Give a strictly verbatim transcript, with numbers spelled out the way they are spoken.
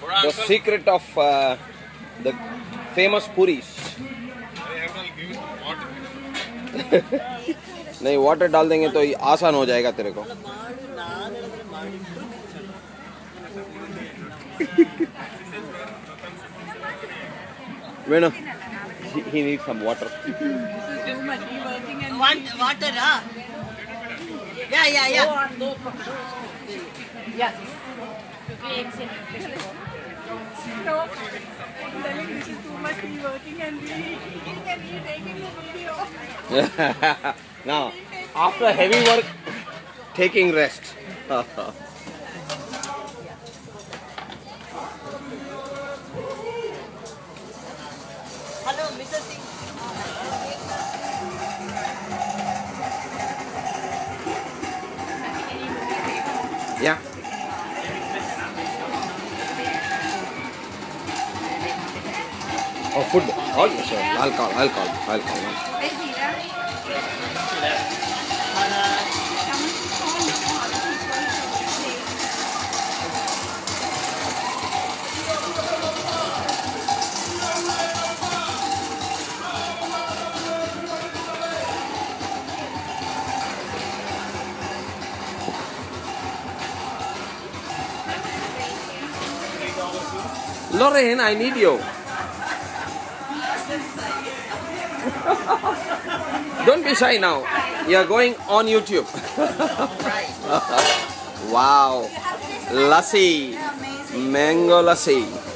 the secret of uh, the famous puris. नहीं water डाल देंगे तो आसान हो जाएगा तेरे को. Venu, he, he needs some water. Want water, huh? Yeah, yeah, yeah. Yes. No, I'm telling this is too much he working and we eating and he taking the video. Now, after heavy work, taking rest. Hello, Missus Singh. Yeah. Oh, food. Oh, yes, sir. I'll call. I'll call. I'll call. Lorraine, I need you. Don't be shy now. You are going on YouTube. Wow. Lassi. Mango lassi.